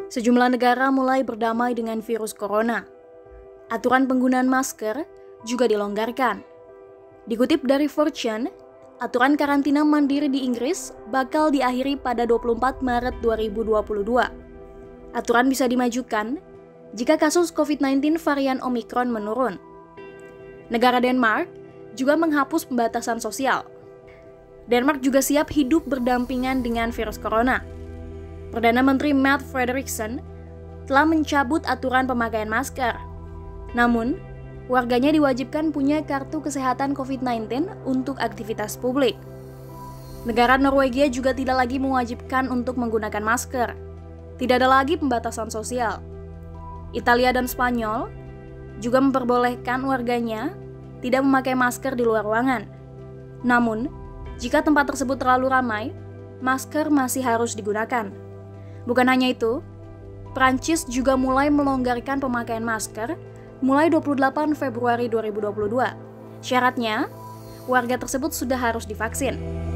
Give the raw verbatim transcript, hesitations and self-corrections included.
Sejumlah negara mulai berdamai dengan virus corona. Aturan penggunaan masker juga dilonggarkan. Dikutip dari Fortune, aturan karantina mandiri di Inggris bakal diakhiri pada dua puluh empat Maret dua ribu dua puluh dua. Aturan bisa dimajukan jika kasus covid sembilan belas varian Omicron menurun. Negara Denmark juga menghapus pembatasan sosial. Denmark juga siap hidup berdampingan dengan virus corona. Perdana Menteri Mette Frederiksen telah mencabut aturan pemakaian masker. Namun, warganya diwajibkan punya kartu kesehatan covid sembilan belas untuk aktivitas publik. Negara Norwegia juga tidak lagi mewajibkan untuk menggunakan masker. Tidak ada lagi pembatasan sosial. Italia dan Spanyol juga memperbolehkan warganya tidak memakai masker di luar ruangan. Namun, jika tempat tersebut terlalu ramai, masker masih harus digunakan. Bukan hanya itu, Prancis juga mulai melonggarkan pemakaian masker mulai dua puluh delapan Februari dua ribu dua puluh dua. Syaratnya, warga tersebut sudah harus divaksin.